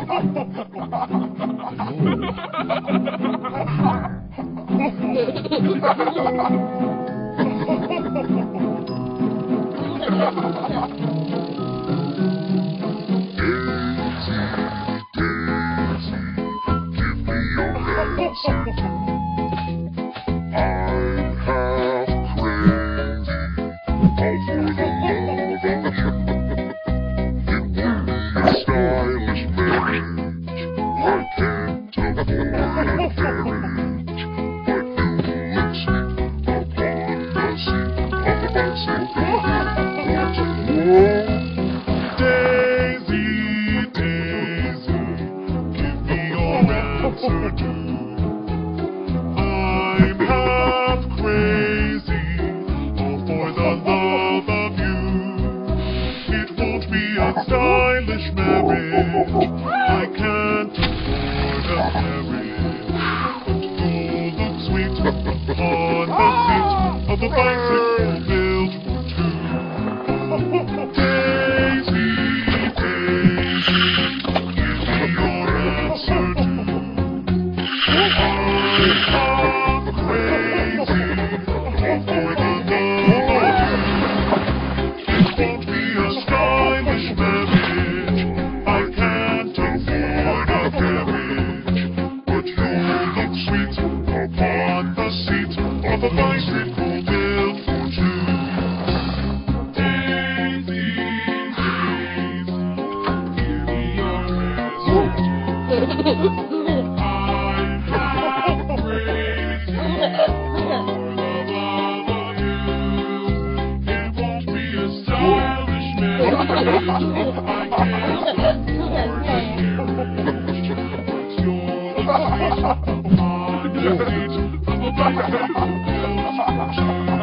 Stylish marriage, I can't afford a marriage, but you look sweet on the seat of the bicycle built for two. Daisy, Daisy, give me your answer too. I'm crazy, all for the love of you. It won't be a stylish marriage, I can't afford a carriage, but you'll look sweet upon the seat of a bicycle built for two. Daisy, Daisy, give me your answer. I'm half crazy for the love of you. It won't be a stylish marriage, I can't afford a carriage, but you'll look sweet upon the seat of a bicycle built for two.